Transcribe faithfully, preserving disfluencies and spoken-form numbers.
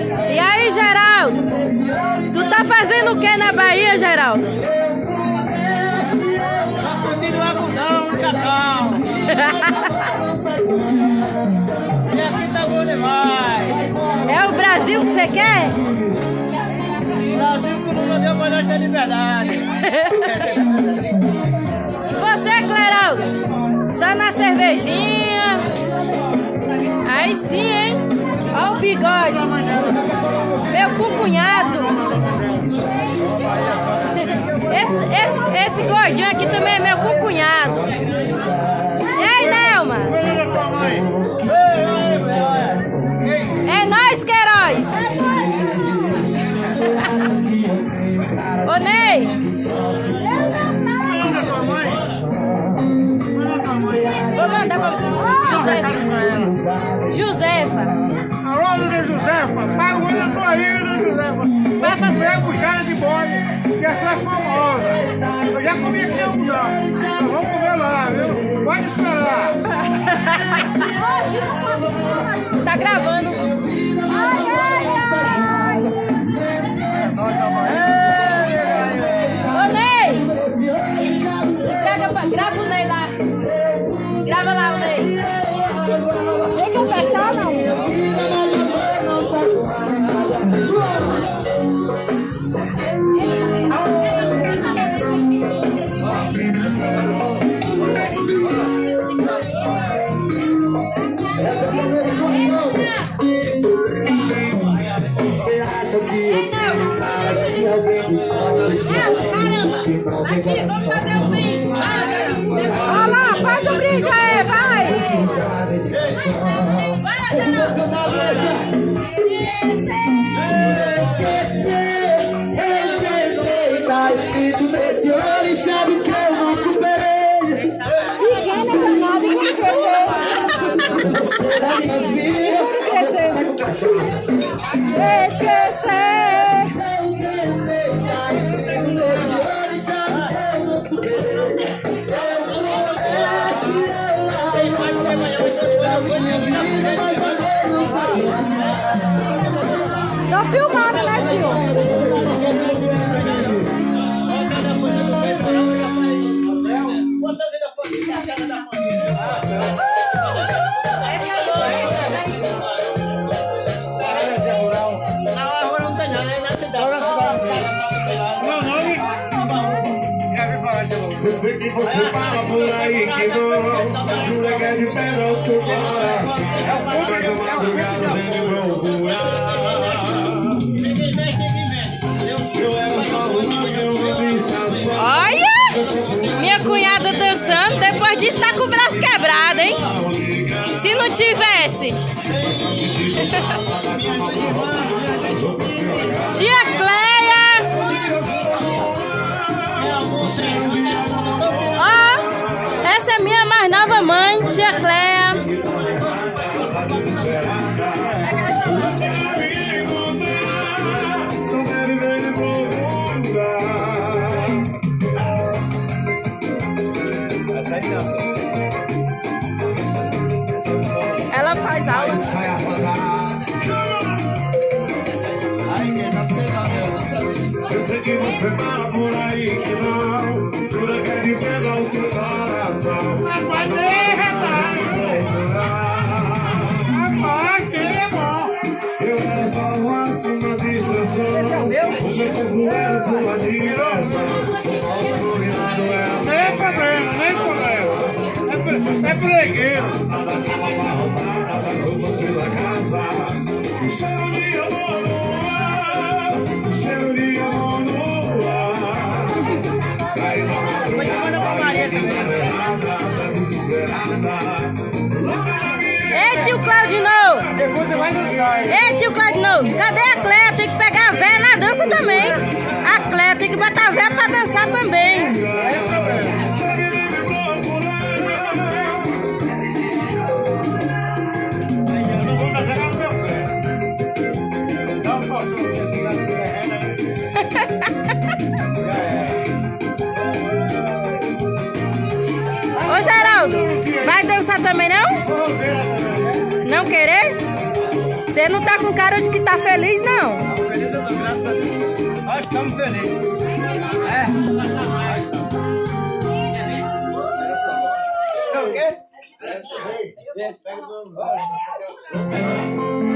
E aí, Geraldo? Tu tá fazendo o que na Bahia, Geraldo? Vai continuar com não, cacau. E aqui tá bom demais. É o Brasil que você quer? Brasil que nunca deu pra nós ter liberdade. E você, Cleraldo? Só na cervejinha. Aí sim, hein? Olha o bigode. Meu cunhado. Esse, esse, esse gordinho aqui também é meu cunhado. E aí, Nelma? É nóis, Queiroz. Ô, Ney. Vou mandar pra Josefa. Josefa. Alô, dona Josefa, paga o olho da tua vida, dona Josefa. Vai fazer puxada de bode, que essa é famosa. Eu já comi aqui um não. Então vamos comer lá, viu? Pode esperar. Tá gravando. Ai, ai, ai. Ô, Ney. Pega pra... Grava o Ney lá. Grava lá o Ney. Tem que apertar, não? Caramba! Aqui, vamos fazer um brinde! Olha lá, faz o brinde aí, vai! Vai, tá escrito nesse ano e chave que eu não superei. Pequena danada e cresceu! Você da minha vida, cresceu! Esquecer! Tô filmando, né, tio? Eu sei que você fala por aí que não jura que é de pedra o seu coração. Mas a madrugada vem me procurar. Eu era só uma uma distração. Olha! Minha cunhada dançando, depois disso tá com o braço quebrado, hein? Se não tivesse. Tia Cleia! Essa é minha mais nova mãe, tia Cleia. Ela faz aula. Eu sei que você fala por aí que não jura que é de pedra o seu coração. Mas é, rapaz. Rapaz, que é bom. Eu era só uma distração. O meu corpo era sua direção. O nosso combinado era. Nem problema, nem problema. É pregueiro. Das roupas pela casa. Cheiro de amor no ar. Cheiro de amor no ar. Cai na madrugada, desesperada. Ei, tio Claudinho! Depois você vai dançar. Ei, tio Claudinho! Cadê a Cleia? Tem que pegar a véia na dança também. A Cleia tem que botar a véia pra dançar também. Ô, Geraldo, vai dançar também não? Não querer? Você não tá com cara de que tá feliz, não? Estamos felizes, eu tô, graças a Deus. Nós estamos felizes. É? É o quê?